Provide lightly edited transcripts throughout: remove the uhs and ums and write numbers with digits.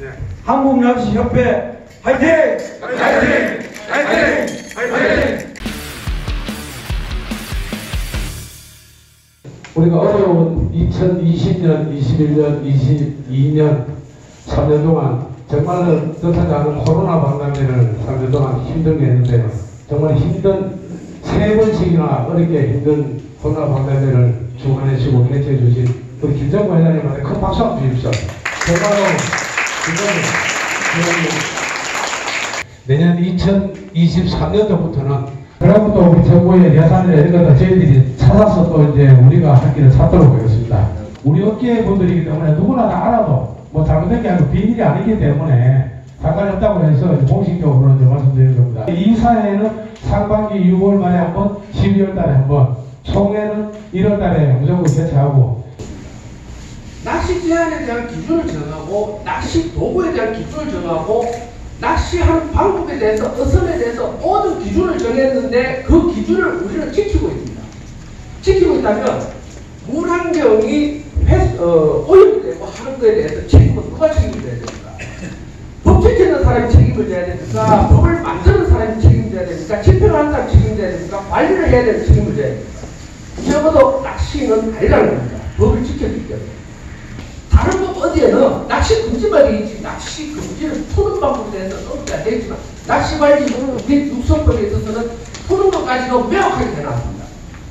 네. 한국낚시협회 화이팅! 화이팅! 화이팅! 화이팅! 우리가 어려운 2020년, 21년, 22년 3년 동안 정말로 뜻하지 않은 코로나 pandemi를 3년 동안 힘들게 했는데 정말 힘든 3번씩이나 어렵게 힘든 코로나 pandemi를 주관해주시고 개최해 주신 우리 김정구 회장님한테 큰 박수 한번 주십시오. 정말로 내년 2023년도부터는 그러면 또 우리 정부의 예산이나 이런 것도 저희들이 찾아서 또 이제 우리가 할 길을 찾도록 하겠습니다. 우리 업계 분들이기 때문에 누구나 다 알아도 뭐 잘못된 게 아니고 비밀이 아니기 때문에 상관이 없다고 해서 공식적으로 이제 말씀드리는 겁니다. 이 사회에는 상반기 6월 말에 한 번, 12월 달에 한 번, 총회는 1월 달에 무조건 개최하고 낚시 제한에 대한 기준을 정하고 낚시 도구에 대한 기준을 정하고 낚시하는 방법에 대해서 어선에 대해서 모든 기준을 정했는데 그 기준을 우리는 지키고 있습니다. 지키고 있다면 물환경이 오염되고 하는 것에 대해서 책임은 누가 책임을 져야 됩니까? 법 지키는 사람이 책임을 져야 됩니까? 법을 만드는 사람이 책임져야 됩니까? 집행하는 사람이 책임져야 됩니까? 관리를 해야 되는 책임을 져야 됩니까? 적어도 낚시는 아니라는 겁니다. 법을 지켜주기 때문에. 다른 법 어디에는 낚시 금지만 있지 낚시 금지를 푸는 방법에 대해서 써야 되지만 낚시 관리 육성법에 있어서는 푸는 것까지도 명확하게 해놨습니다.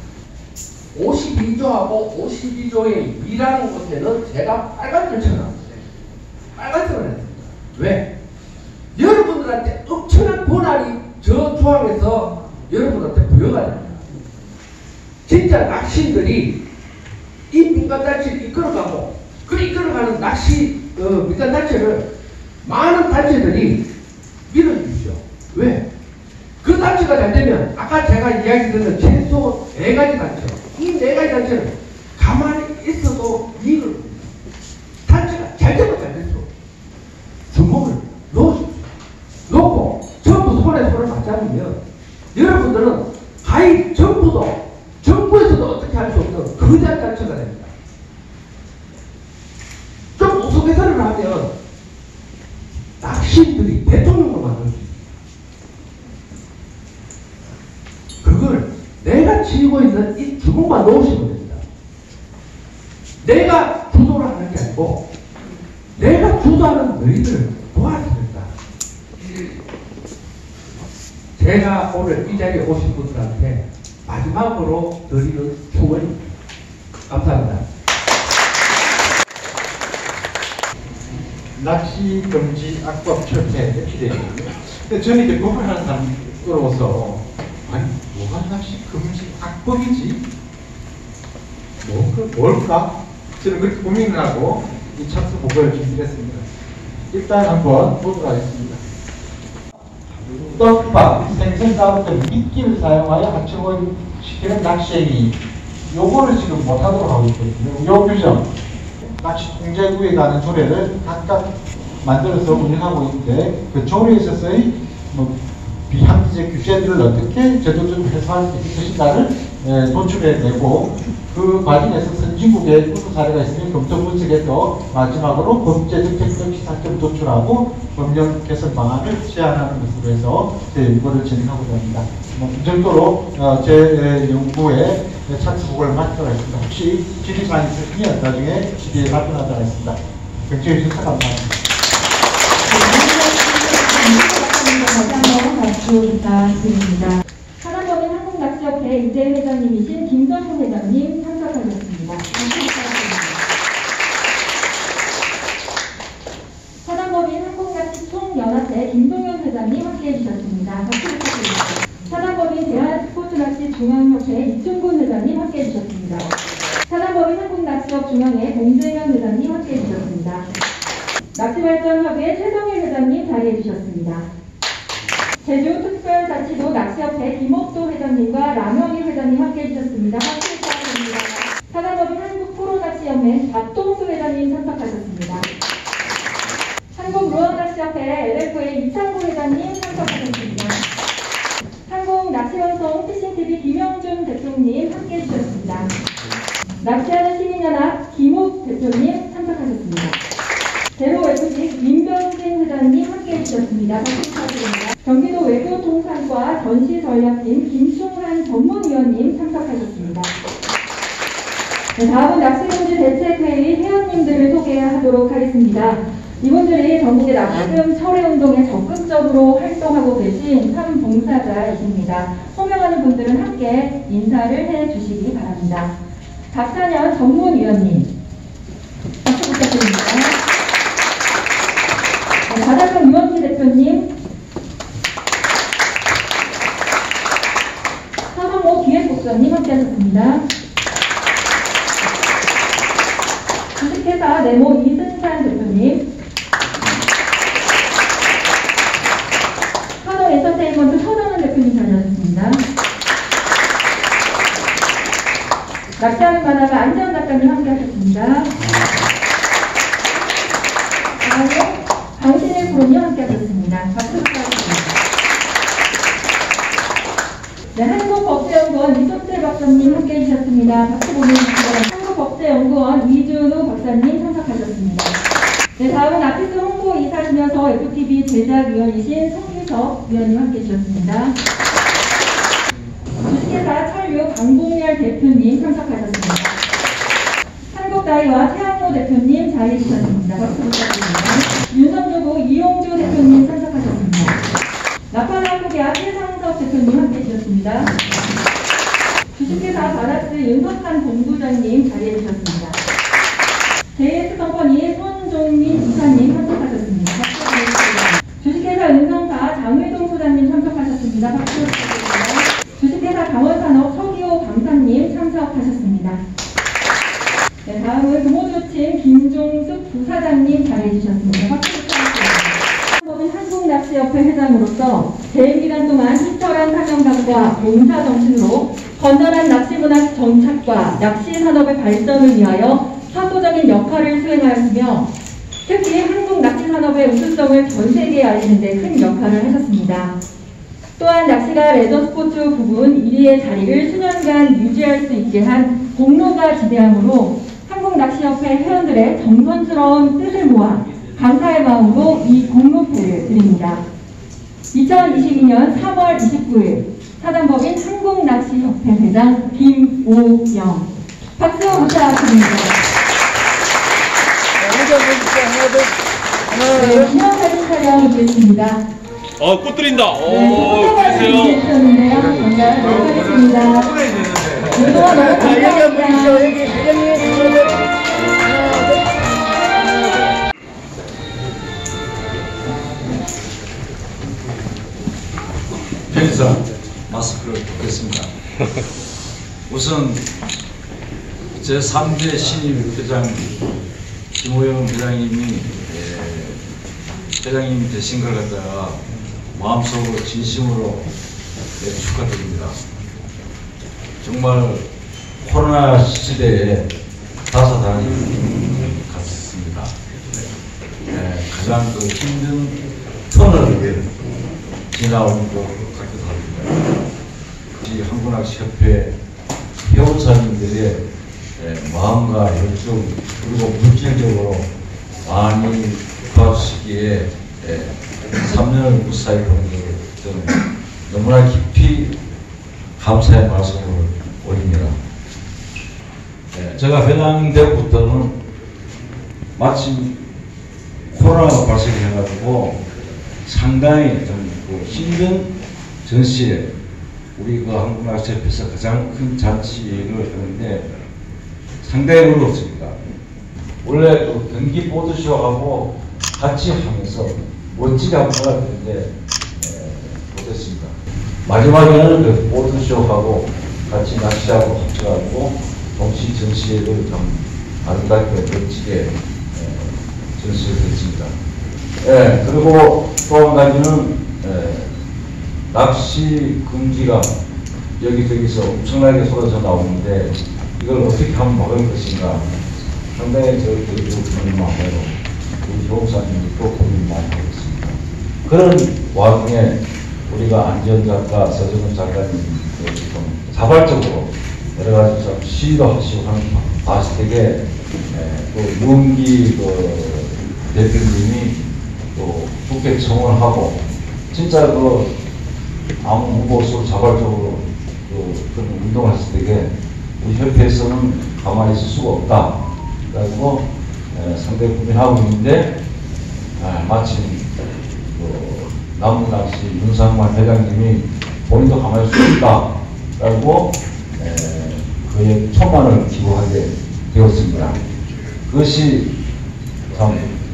52조하고 52조의 위라는 곳에는 제가 빨간색을 쳐놨습니다. 빨간색을 했습니다. 왜? 여러분들한테 엄청난 권한이 저 조항에서 여러분한테 부여가 됩니다. 진짜 낚시인들이 이 민간단체를 이끌어가고 그 이끌어가는 낚시 민간단체를 많은 단체들이 밀어주십시오. 왜? 그 단체가 잘 되면 아까 제가 이야기 드린 최소 4가지 단체 이 4가지 단체는 가만히 있어도 이익을 단체가 잘 되면 잘 될수록 주먹을 놓고 전부 손에 손을 맞잡으면 여러분들은 가히 정부에서도 어떻게 할 수 없는 거대한 단체가 됩니다. 좀 우스갯소리를 하면 낚시인들이 대통령을 만들 수 있습니다. 그걸 내가 쥐고 있는 이 주먹만 놓으시면 됩니다. 내가 주도를 하는 게 아니고 내가 주도하는 너희들 도와야 된다. 제가 오늘 이 자리에 오신 분들한테 마지막으로 드리는 소원입니다. 감사합니다. 낚시 금지 악법 철폐 필요해요. 근데 저는 이제 법을 하는 사람으로서 아니 뭐가 낚시 금지 악법이지? 뭘까? 저는 그렇게 고민을 하고 이 착수 보고를 준비했습니다. 일단 한번 보도록 하겠습니다. 떡밥, 생선가루 등 미끼를 사용하여 하청을 시키는 낚시행위 요거를 지금 못하도록 하고 있거든요. 요 규정 낚시 통제구에 관한 조례를 각각 만들어서 운영하고 있는데 그 조례에 있어서의 비합리적 규제들을 어떻게 제도적으로 해소할 수 있을까를 도출해내고 그 과정에서 선진국의 우수 사례가 있으면 검토 분석해서 마지막으로 법제정책적 시사점 도출하고 법령 개선 방안을 제안하는 것으로 해서 제 연구를 진행하고자 합니다. 이 정도로 제 연구에 착수보고를 마치도록 하겠습니다. 혹시 질의사항이 있으시면 나중에 질의에 답변하도록 하겠습니다. 경청해 주셔서 감사합니다. 다시 한번 박수 부탁드립니다. 하나범인 한국낚시협회 이재 회장님이신 김정훈 회장님 참석하셨습니다. 사단법인 한국낚시총연합회 김동현 회장님 함께해 주셨습니다. 박수 부탁드립니다. 사단법인 대한스포츠낚시 중앙협회 이충곤 회장님 함께해 주셨습니다. 사단법인 한국낚시업 중앙회 봉재현 회장님 함께해 주셨습니다. 낚시발전협회 최성일 회장님 자리해 주셨습니다. 제주특별자치도 낚시협회 김옥도 회장님과 남영일 회장님 함께해 주셨습니다. 박수 부탁드립니다. 사단법인 한국프로낚시연맹 박동수 회장님 참석하셨습니다. 한국루어낚시협회 LFA 이창구 회장님 참석하셨습니다. 한국낚시방송 피싱TV 김영준 대표님 함께해 주셨습니다. 낚시하는 시민연합 김욱 대표님 참석하셨습니다. 제로FG 민변 주셨습니다. 박수 부탁드립니다. 경기도 외교통상과 전시전략팀 김충한 전문위원님 참석하셨습니다. 네, 다음은 낚시금지 대책회의 회원님들을 소개하도록 하겠습니다. 이분들이 전국의 낚시금 철회운동에 적극적으로 활동하고 계신 사회봉사자이십니다. 소명하는 분들은 함께 인사를 해주시기 바랍니다. 박찬현 전문위원님, 박수 부탁드립니다. 네, 바다성 유원기 대표님, 서성모 기획국장님 함께하셨습니다. 주식회사 네모 이승찬 대표님, 하동 엔터테인먼트 서정은 대표님 자리하셨습니다. 낚시하는 바다가 안재현 작가님 함께하셨습니다. 다음에 강신일 프로님 함께하셨습니다. 박수 부탁드립니다. 네, 한국법제연구원 이석재 박사님 함께해 주셨습니다. 박수 보내주시기 한국법제연구원 이준우 박사님 참석하셨습니다. 네, 다음은 아피스 홍보이사시면서 FTV 제작위원이신 송유석 위원님 함께해 주셨습니다. 주식회사 철류 강봉열 대표님 참석하셨습니다. 한국다이와 최학모 대표님 자리해 주셨습니다. 박수 부탁드립니다. 윤성주구 이용주 대표님 참석하셨습니다. 나팔한국야 최상석 대표님 함께해 주셨습니다. 주식회사 바라스 윤석한 본부장님 자리해 주셨습니다. JS컴퍼니 손종민 이사님 참석하셨습니다. 박수 부탁드립니다. 주식회사 은성사 장의동 소장님 참석하셨습니다. 박수 부탁드립니다. 주식회사 강원산업 서기호 강사님 참석하셨습니다. 네, 다음은 금호조침 김종숙 부사장님 자리해 주셨습니다. 박수 부탁드립니다. 한국낚시협회 회장으로서 재임기간 동안 희철한 사명감과 봉사정신으로 건전한 낚시문화 정착과 낚시산업의 발전을 위하여 사도적인 역할을 수행하였으며 특히 한국 낚시산업의 우수성을 전 세계에 알리는 데 큰 역할을 하셨습니다. 또한 낚시가 레저 스포츠 부분 1위의 자리를 수년간 유지할 수 있게 한 공로가 지대하므로 한국낚시협회 회원들의 정성스러운 뜻을 모아 감사의 마음으로 이 공로패를 드립니다. 2022년 3월 29일 사단법인 한국낚시협회 회장 김오영, 박수 부탁드립니다. 네, 기념사진 촬영 있겠습니다. 꽃 드린다. 네, 그러세요. 해주셨는데요. 정말 감사드립니다. 그동안 너무 감사합니다. 편의상 마스크를 벗겠습니다. 우선 제3대 신입 회장 김오영 회장님이 회장님 되신 걸 갖다가 마음속으로 진심으로 축하드립니다. 정말 코로나 시대에 다사다난히 갔습니다. 가장 그 힘든 터널을 지나온 것 같기도 합니다. 이 한국낚시협회 회원사님들의 마음과 열정 그리고 물질적으로 많이 도와주시기에 3년을 무사히 보내게 저는 너무나 깊이 감사의 말씀을 올립니다. 제가 회장 때부터는 마침 코로나가 발생해가지고 상당히 좀 힘든 전시에 우리 그 한국낚시협회에서 가장 큰 잔치를 하는데 상당히 어려웠습니다. 원래 그 경기 보드쇼하고 같이 하면서 멋지게 한번 해야 되는데 못했습니다. 마지막에는 그 보드쇼하고 같이 낚시하고 합쳐가지고 동시 전시회를 좀 아름답게 멋지게 전시를 했습니다. 그리고 또 한 가지는 낚시 금지가 여기저기서 엄청나게 쏟아져 나오는데 이걸 어떻게 하면 막을 것인가 상당히 저희들이 고민을 많이 하고 우리 조업사님들도 고민을 많이 하고 있습니다. 그런 와중에 우리가 안지현 작가, 서정은 작가님 좀 자발적으로 여러 가지 좀 시위도 하시고 하는 봤을 때에 또 유은기 대표님이 또 국회 청원하고 진짜 아무 무고 없이 자발적으로 그런 운동을 했을 때에 우리 협회에서는 가만히 있을 수가 없다. 그래가지고 상당히 고민하고 있는데 마침 남문낚시 윤상만 회장님이 본인도 가만히 있을 수 없다. 그래가지고 그의 1,000만 원을 기부하게 되었습니다. 그것이 참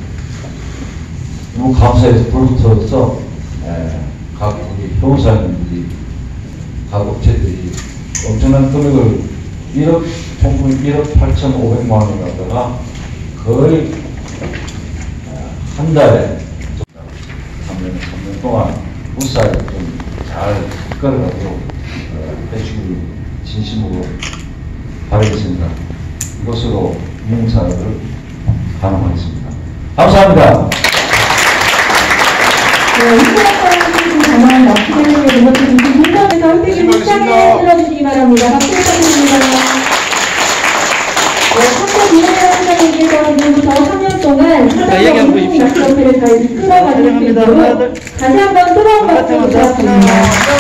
너무 감사해서 불붙어서 각 우리 변호사님들이 각 업체들이 엄청난 금액을 1억 8,500만 원을 갖다가 거의 한 달에 3년 동안 무사히 좀 잘 이끌어가도록 해주길 진심으로 바라겠습니다. 이것으로 이행사를 가능하겠습니다. 감사합니다. 정말 낚시대회에 등록해주신 김정에서 홀대기 시작에 들어주시기 바랍니다. 박수 부탁드립니다. 학교 비례대학생님께서 지금부터 3년 동안 한국 낚시협회를 잘 이끌어가실 수 있도록 다시 한번 뜨거운 박수 부탁드립니다.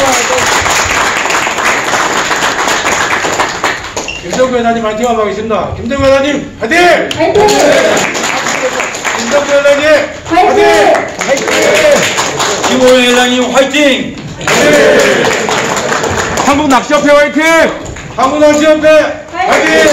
김정구 회장님 화이팅 한번 하겠습니다. 김정구 회장님 화이팅! 화이팅! 김정구 회장님 화이팅! 김호영 회장님 화이팅! 한국낚시협회 화이팅! 한국낚시협회 화이팅!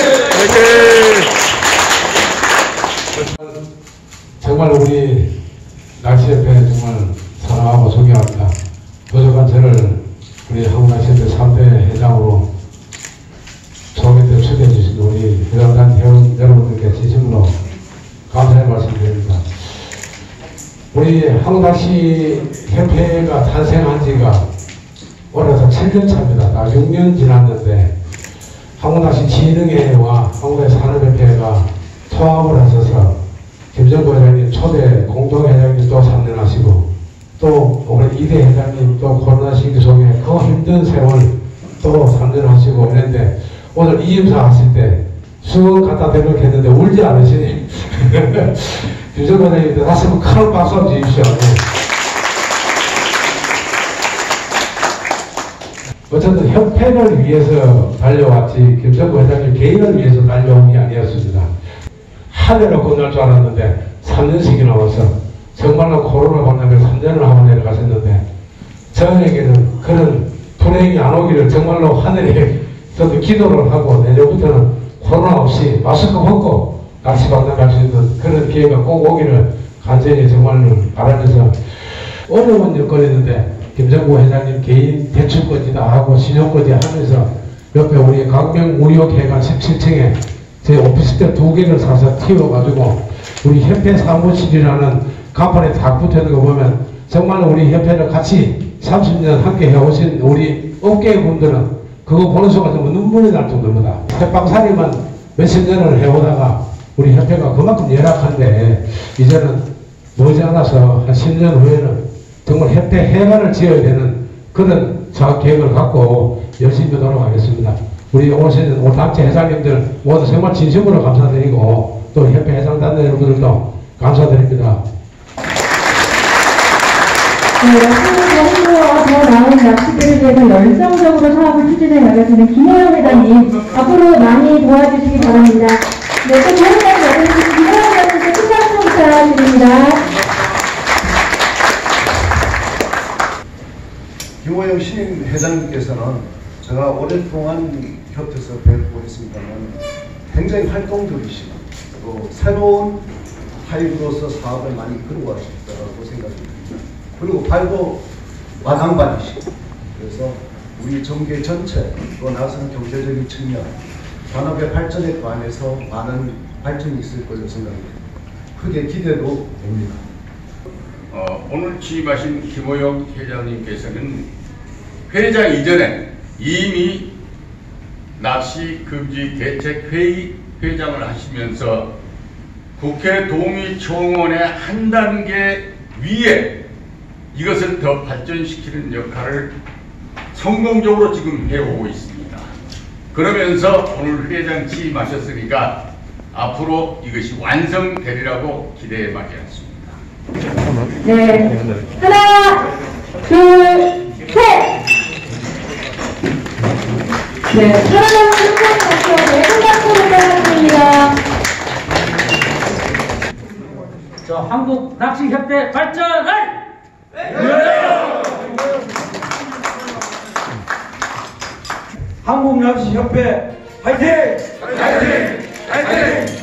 정말 우리 낚시협회 정말 사랑하고 존경합니다. 부족한 저를 우리 한국낚시협회 3대 회장으로 소개 때 초대해 주신 우리 회장단 회원 여러분들께 진심으로 감사의 말씀드립니다. 우리 한국낚시협회가 탄생한 지가 올해서 7년 차입니다. 딱 6년 지났는데 한국낚시진흥회와 한국낚시산업협회가 통합을 하셔서 김정구 회장님 초대 공동회장님 또 3년 하시고 또 올해 이대 회장님 또 코로나 시기 속에 그 힘든 세월 또 3년 하시고 그랬는데 오늘 이임사 하실 때 수건 갖다 대놓고 했는데 울지 않으시니 김정구 회장님 다시 한번 큰 박수 한번 주십시오. 어쨌든 협회를 위해서 달려왔지 김정구 회장님 개인을 위해서 달려온 게 아니었습니다. 한 해로 끝날 줄 알았는데 3년씩이나 와서 정말로 코로나 pandemi에 3년을 하고 내려가셨는데 저에게는 그런 불행이 안 오기를 정말로 하늘에 저도 기도를 하고 내년부터는 코로나 없이 마스크 벗고 낚시방송 갈 수 있는 그런 기회가 꼭 오기를 간절히 정말로 바라면서 어려운 여건이었는데 김정구 회장님 개인 대출까지 다 하고 신용까지 하면서 옆에 우리 강명무역회관 17층에 제 오피스텔 2개를 사서 튀어가지고 우리 협회 사무실이라는 간판에 딱 붙어있는 거 보면 정말 우리 협회를 같이 30년 함께 해오신 우리 업계분들은 그거 보는 순간 정말 눈물이 날 정도입니다. 햇방살이만 몇십 년을 해오다가 우리 협회가 그만큼 열악한데 이제는 머지않아서 한 10년 후에는 정말 협회 해관을 지어야 되는 그런 계획을 갖고 열심히 노력하겠습니다. 우리 오시는 우리 단체 회장님들 모두 정말 진심으로 감사드리고 또 협회 회장단들 여러분들도 감사드립니다. 한국과 더 나은 낚시들을 위해서 열성적으로 사업을 추진해 나가시는 김호영 회장님 앞으로 많이 도와주시기 바랍니다. 네, 또 도움까지 와주신 김호영 회장님께 큰 박수 부탁드립니다. 김호영 신임 회장님께서는 제가 오랫동안 곁에서 뵙고 있습니다만 굉장히 활동적이시고 또 새로운 타입으로서 사업을 많이 이끌어가셨다고 생각합니다. 그리고 발도 와당반이시고 그래서 우리 정계 전체 또 나서는 경제적인 측면 산업의 발전에 관해서 많은 발전이 있을 것으로 생각합니다. 크게 기대도 됩니다. 오늘 취임하신 김호영 회장님께서는 회장 이전에 이미 낚시 금지 대책 회의 회장을 하시면서 국회 동의청원의 한 단계 위에 이것을 더 발전시키는 역할을 성공적으로 지금 해오고 있습니다. 그러면서 오늘 회장 취임하셨으니까 앞으로 이것이 완성되리라고 기대해 마겠습니다. 네. 하나, 둘, 셋! 네, 사랑하는 승무원학교의 한박수 부탁드립니다. 저 한국 낚시협회 발전을 한국낚시협회 화이팅! 화이팅! 화이팅!